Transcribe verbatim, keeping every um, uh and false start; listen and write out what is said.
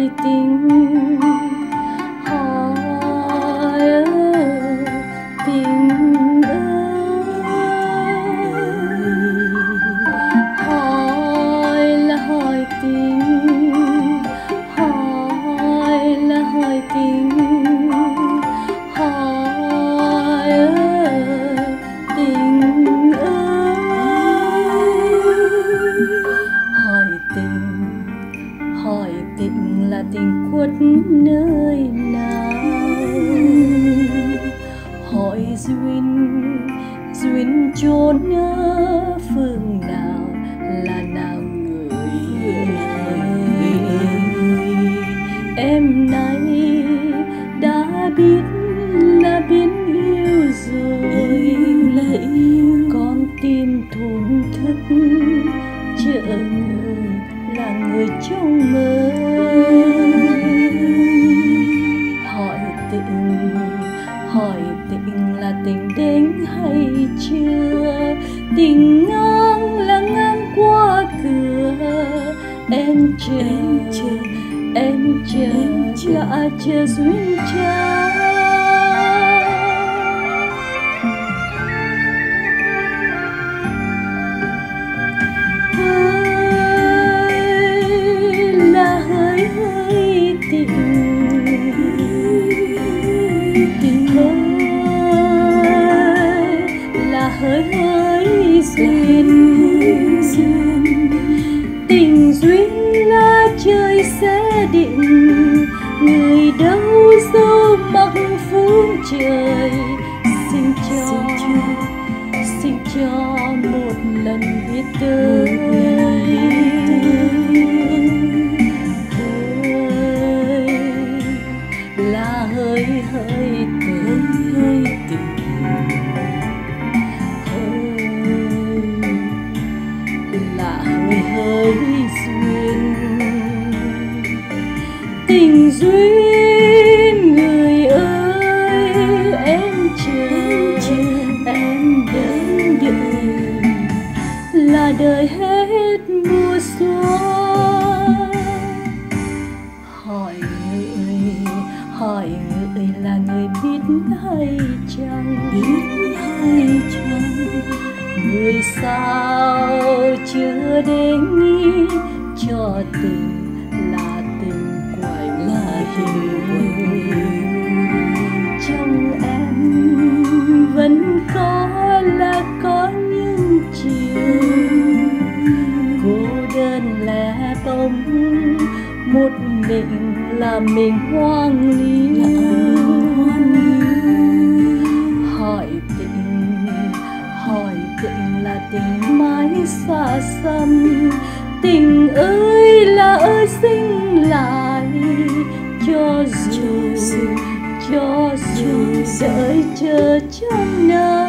hỏi tình, hỏi tình ơi, hỏi là hỏi tình, hỏi là hỏi tình, hỏi tình ơi, hỏi tình, hỏi tình là tình khuất nơi nào, hỏi duyên, duyên chốn ở phương nào, là nào người ơi. Em nay đã biết là biết yêu rồi, yêu là yêu, con tim thổn thức chờ người là người trong mơ. Hỏi tình, hỏi tình là tình đến hay chưa, tình ngang là ngang qua cửa. Em chờ, em chờ, em chờ, là chờ duyên cha. Hỡi tình, tình ơi là hỡi hỡi duyên, tình duyên là trời sẽ định, người đâu dấu mặc phương trời. Xin cho, xin cho một lần biết tới, là hơi hơi tình, hơi tình, hơi là hơi hơi duyên, tình duyên người ơi. Em chờ, em đến đợi, là đời hết mùa xuân. Hỏi người, hỏi người là người biết hay chăng, biết hay chăng, người sao chưa đến nghĩ cho tình là tình quạnh, là tình quạnh. Trong em vẫn có là có những chiều cô đơn lẻ bóng, một mình là mình hoang liêu. Hỏi tình, hỏi tình là tình mãi xa xăm, tình ơi là ơi sinh lại, cho dù cho dù đợi chờ trong nắng.